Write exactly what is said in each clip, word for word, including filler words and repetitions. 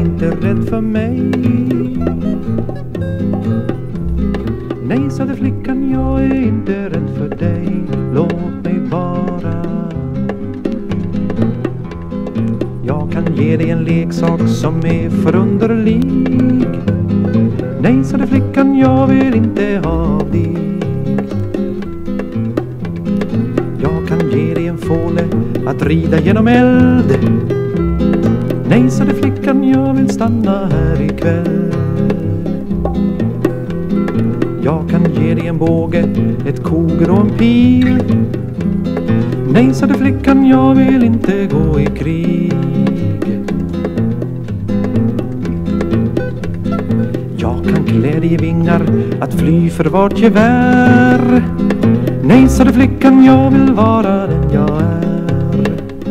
inte rädd för mig. Nej, sade flickan, jag är inte rädd för dig. Låt mig bara. Jag kan ge dig en leksak som är förunderlig. Nej, sade flickan, jag vill inte ha dig. Jag kan ge dig en fåle att rida genom eld. Nej, sade flickan, jag vill stanna här ikväll. Jag kan ge dig en båge, ett koger och en pil. Nej, sade flickan, jag vill inte gå i krig. Jag kan klä dig i vingar att fly för vart gevär. Nej, sade flickan, jag vill vara den jag är.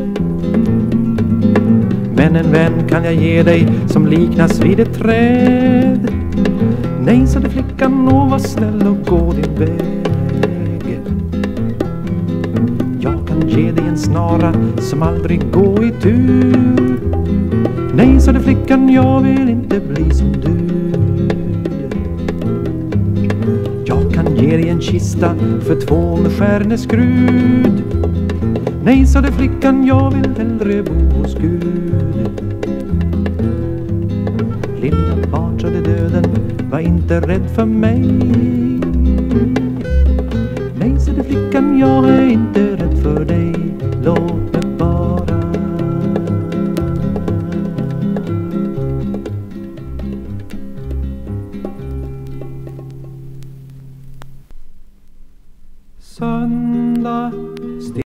Men en vän kan jag ge dig som liknas vid ett träd. Nej, sade flickan, och var snäll och gå din väg. Jag kan ge dig en snara som aldrig går i tur. Nej, sade flickan, jag vill inte bli som du. Jag kan ge dig en kista för två med stjärneskrud. Nej, sade flickan, jag vill hellre bo hos Gud. Lilla barn, sade döden, var inte rädd för mig. Nej, sade flickan, jag är inte rädd för dig. Låt mig bara. Söndag